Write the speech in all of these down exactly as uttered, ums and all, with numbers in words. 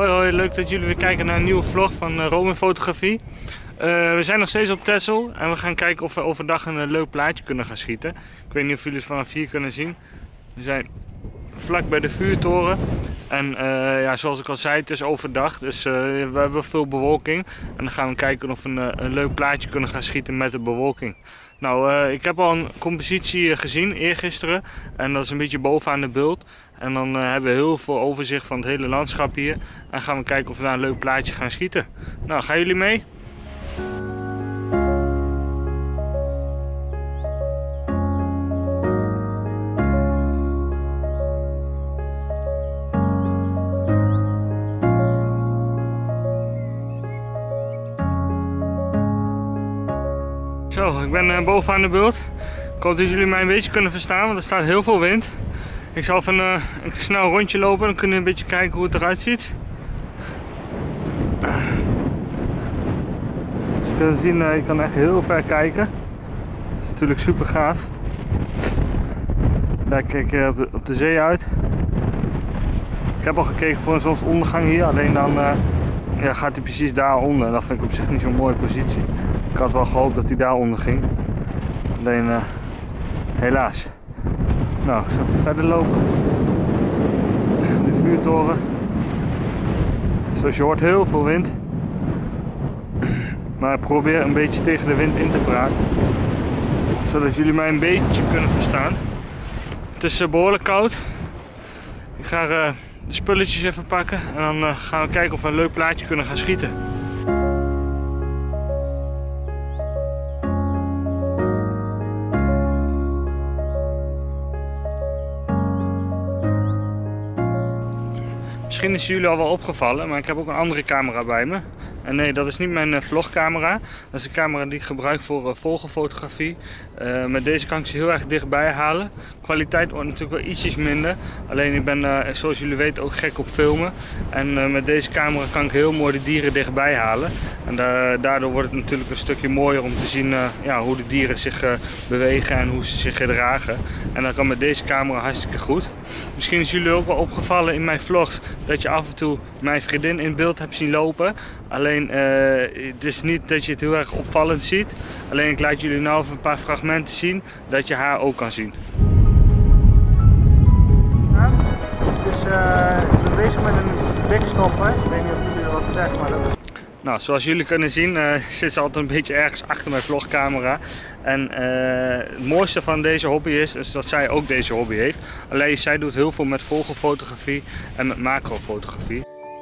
Hoi hoi, leuk dat jullie weer kijken naar een nieuwe vlog van uh, Roman Fotografie. Uh, we zijn nog steeds op Texel en we gaan kijken of we overdag een uh, leuk plaatje kunnen gaan schieten. Ik weet niet of jullie het vanaf hier kunnen zien. We zijn vlak bij de vuurtoren en uh, ja, zoals ik al zei, het is overdag, dus uh, we hebben veel bewolking. En dan gaan we kijken of we een, uh, een leuk plaatje kunnen gaan schieten met de bewolking. Nou, uh, ik heb al een compositie gezien eergisteren en dat is een beetje bovenaan de bult. En dan uh, hebben we heel veel overzicht van het hele landschap hier. En gaan we kijken of we daar een leuk plaatje gaan schieten. Nou, gaan jullie mee? Zo, ik ben uh, bovenaan de bult. Ik hoop dat jullie mij een beetje kunnen verstaan, want er staat heel veel wind. Ik zal even een, een snel rondje lopen, dan kunnen we een beetje kijken hoe het eruit ziet. Dus je kunt zien, je kan echt heel ver kijken. Dat is natuurlijk super gaaf. Daar kijk je op de, op de zee uit. Ik heb al gekeken voor een zonsondergang hier, alleen dan uh, ja, gaat hij precies daaronder. Dat vind ik op zich niet zo'n mooie positie. Ik had wel gehoopt dat hij daaronder ging. Alleen uh, helaas. Nou, ik zal even verder lopen. De vuurtoren. Zoals je hoort, heel veel wind. Maar ik probeer een beetje tegen de wind in te praten. Zodat jullie mij een beetje kunnen verstaan. Het is behoorlijk koud. Ik ga uh, de spulletjes even pakken. En dan uh, gaan we kijken of we een leuk plaatje kunnen gaan schieten. Misschien is jullie al wel opgevallen, maar ik heb ook een andere camera bij me. En nee, dat is niet mijn uh, vlogcamera. Dat is de camera die ik gebruik voor uh, vogelfotografie. Uh, met deze kan ik ze heel erg dichtbij halen. De kwaliteit wordt natuurlijk wel ietsjes minder. Alleen ik ben, uh, zoals jullie weten, ook gek op filmen. En uh, met deze camera kan ik heel mooi de dieren dichtbij halen. En da daardoor wordt het natuurlijk een stukje mooier om te zien uh, ja, hoe de dieren zich uh, bewegen en hoe ze zich gedragen. En dat kan met deze camera hartstikke goed. Misschien is jullie ook wel opgevallen in mijn vlogs dat je af en toe mijn vriendin in beeld hebt zien lopen. Alleen uh, het is niet dat je het heel erg opvallend ziet. Alleen ik laat jullie nou even een paar fragmenten zien dat je haar ook kan zien. Ja, dus uh, ik ben bezig met een bikstopper. Ik weet niet of jullie wat zeggen, maar dat is... Nou, zoals jullie kunnen zien uh, zit ze altijd een beetje ergens achter mijn vlogcamera. En uh, het mooiste van deze hobby is, is dat zij ook deze hobby heeft. Alleen zij doet heel veel met vogelfotografie en met macrofotografie.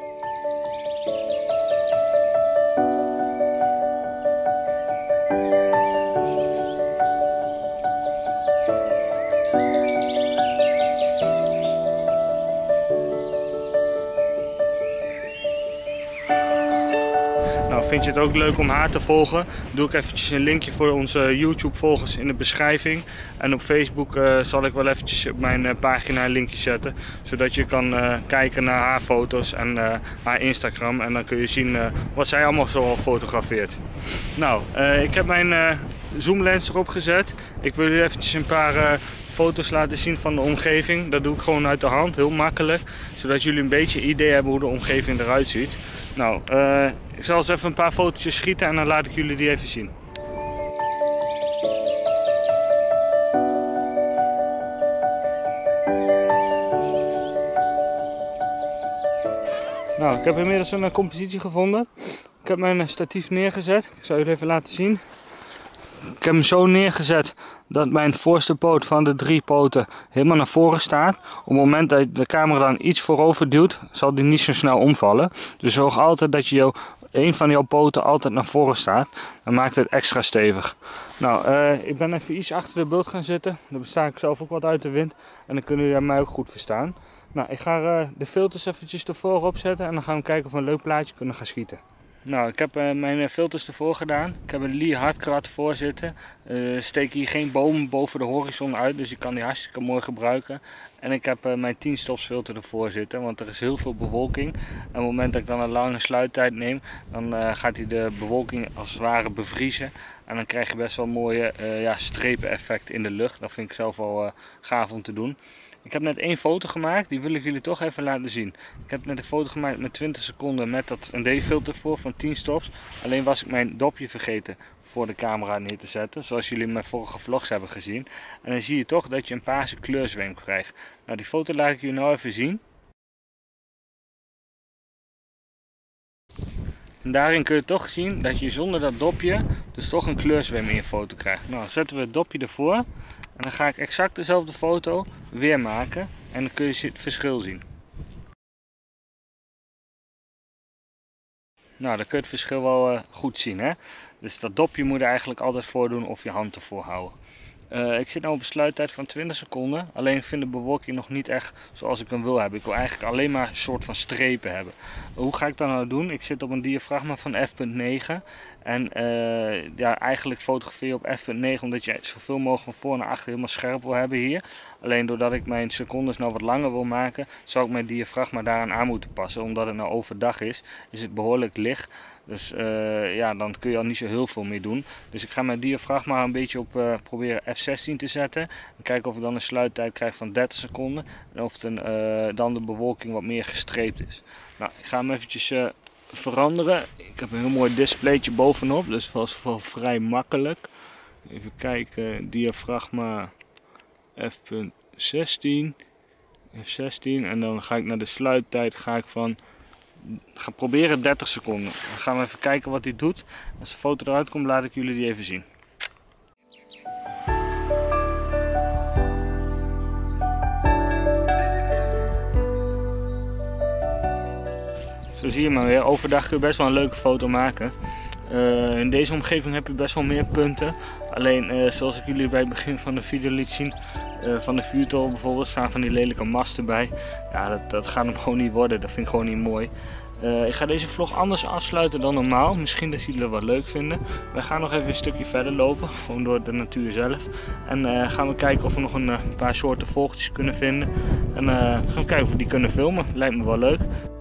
Vind je het ook leuk om haar te volgen? Doe ik eventjes een linkje voor onze YouTube volgers in de beschrijving. En op Facebook uh, zal ik wel eventjes op mijn uh, pagina een linkje zetten. Zodat je kan uh, kijken naar haar foto's en uh, haar Instagram. En dan kun je zien uh, wat zij allemaal zo fotografeert. Nou, uh, ik heb mijn uh, zoomlens erop gezet. Ik wil jullie eventjes een paar uh, foto's laten zien van de omgeving. Dat doe ik gewoon uit de hand, heel makkelijk. Zodat jullie een beetje idee hebben hoe de omgeving eruit ziet. Nou, uh, ik zal eens even een paar fotootjes schieten en dan laat ik jullie die even zien. Nou, ik heb inmiddels een compositie gevonden. Ik heb mijn statief neergezet. Ik zal jullie even laten zien. Ik heb hem zo neergezet dat mijn voorste poot van de drie poten helemaal naar voren staat. Op het moment dat je de camera dan iets voorover duwt, zal die niet zo snel omvallen. Dus zorg altijd dat je jou, een van jouw poten altijd naar voren staat. Dan maakt het extra stevig. Nou, uh, ik ben even iets achter de bult gaan zitten. Dan besta ik zelf ook wat uit de wind. En dan kunnen jullie mij ook goed verstaan. Nou, ik ga uh, de filters eventjes ervoor opzetten. En dan gaan we kijken of we een leuk plaatje kunnen gaan schieten. Nou, ik heb uh, mijn filters ervoor gedaan. Ik heb een Lee Hardcrat voor zitten. Uh, steek hier geen bomen boven de horizon uit, dus ik kan die hartstikke mooi gebruiken. En ik heb uh, mijn tien stops filter ervoor zitten, want er is heel veel bewolking. En op het moment dat ik dan een lange sluittijd neem, dan uh, gaat hij de bewolking als het ware bevriezen. En dan krijg je best wel mooie uh, ja, strepen effect in de lucht. Dat vind ik zelf wel uh, gaaf om te doen. Ik heb net één foto gemaakt, die wil ik jullie toch even laten zien. Ik heb net een foto gemaakt met twintig seconden met dat N D-filter voor van tien stops. Alleen was ik mijn dopje vergeten voor de camera neer te zetten, zoals jullie in mijn vorige vlogs hebben gezien. En dan zie je toch dat je een paarse kleurzweem krijgt. Nou, die foto laat ik jullie nou even zien. En daarin kun je toch zien dat je zonder dat dopje dus toch een kleurzweem in je foto krijgt. Nou, dan zetten we het dopje ervoor en dan ga ik exact dezelfde foto weer maken en dan kun je het verschil zien. Nou, dan kun je het verschil wel uh, goed zien, hè. Dus dat dopje moet je eigenlijk altijd voordoen of je hand ervoor houden. Uh, ik zit nu op een sluittijd van twintig seconden, alleen ik vind de bewolking nog niet echt zoals ik hem wil hebben. Ik wil eigenlijk alleen maar een soort van strepen hebben. Hoe ga ik dat nou doen? Ik zit op een diafragma van f punt negen en uh, ja, eigenlijk fotografeer je op f punt negen omdat je zoveel mogelijk van voor naar achter helemaal scherp wil hebben hier. Alleen doordat ik mijn secondes nou wat langer wil maken, zou ik mijn diafragma daaraan aan moeten passen. Omdat het nou overdag is, is het behoorlijk licht. Dus uh, ja, dan kun je al niet zo heel veel mee doen. Dus ik ga mijn diafragma een beetje op uh, proberen f zestien te zetten. En kijken of ik dan een sluittijd krijg van dertig seconden. En of ten, uh, dan de bewolking wat meer gestreept is. Nou, ik ga hem eventjes uh, veranderen. Ik heb een heel mooi displaytje bovenop. Dus dat was wel vrij makkelijk. Even kijken, diafragma f zestien. f zestien. En dan ga ik naar de sluittijd. Ga ik van... ga proberen dertig seconden. Dan gaan we even kijken wat hij doet. Als de foto eruit komt, laat ik jullie die even zien. Zo zie je maar weer. Overdag kun je best wel een leuke foto maken. Uh, in deze omgeving heb je best wel meer punten. Alleen uh, zoals ik jullie bij het begin van de video liet zien. Uh, van de vuurtoren bijvoorbeeld staan van die lelijke masten bij. Ja, dat, dat gaat hem gewoon niet worden. Dat vind ik gewoon niet mooi. Uh, ik ga deze vlog anders afsluiten dan normaal. Misschien dat jullie het wel leuk vinden. Wij gaan nog even een stukje verder lopen. Gewoon door de natuur zelf. En uh, gaan we kijken of we nog een uh, paar soorten vogeltjes kunnen vinden. En uh, gaan we kijken of we die kunnen filmen. Lijkt me wel leuk.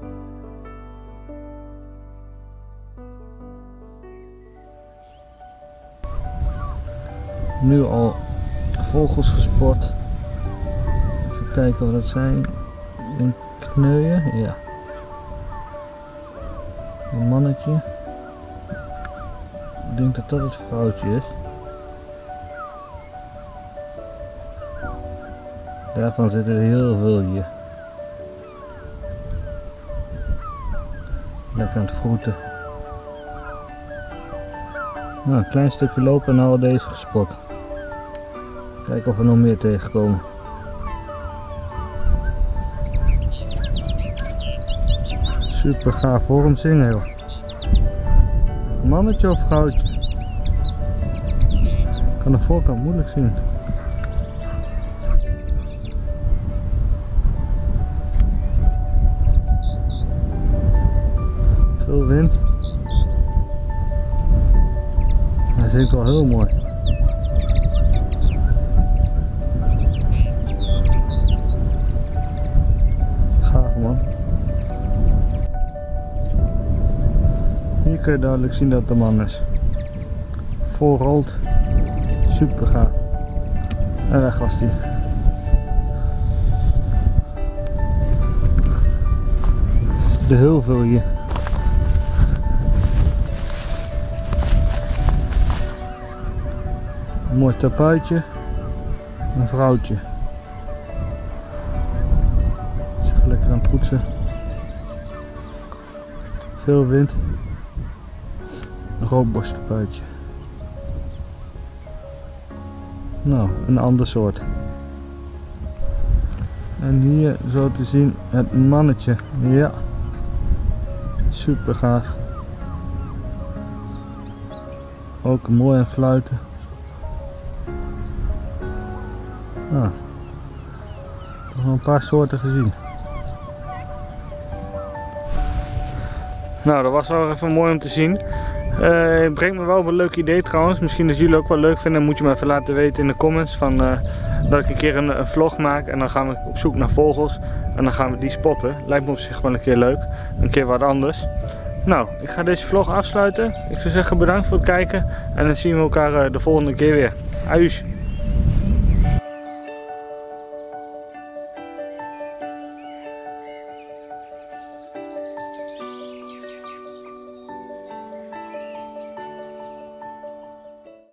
Nu al vogels gespot. Even kijken wat dat zijn. Een kneuien, ja. Een mannetje. Ik denk dat dat het vrouwtje is. Daarvan zitten er heel veel hier. Lekker aan het vroeten. Nou, een klein stukje lopen en nou al deze gespot. Kijken of we nog meer tegenkomen. Super gaaf, hoor hem zingen joh. Mannetje of vrouwtje? Ik kan de voorkant moeilijk zien. Veel wind. Hij zingt wel heel mooi. Gaaf man. Hier kun je duidelijk zien dat het de man is. Vol rood. Super gaaf. En weg was hij. Er zitten heel veel hier. Een mooi tapuitje. Een vrouwtje. Zich lekker aan het poetsen. Veel wind. Een roodborsttapuitje. Nou, een ander soort. En hier zo te zien het mannetje. Ja. Super gaaf. Ook mooi aan fluiten. Nou, toch nog een paar soorten gezien. Nou, dat was wel even mooi om te zien. Uh, het brengt me wel op een leuk idee trouwens. Misschien dat jullie ook wel leuk vinden, moet je me even laten weten in de comments. Van, uh, dat ik een keer een, een vlog maak en dan gaan we op zoek naar vogels. En dan gaan we die spotten. Lijkt me op zich wel een keer leuk. Een keer wat anders. Nou, ik ga deze vlog afsluiten. Ik zou zeggen bedankt voor het kijken en dan zien we elkaar de volgende keer weer. Ajuus!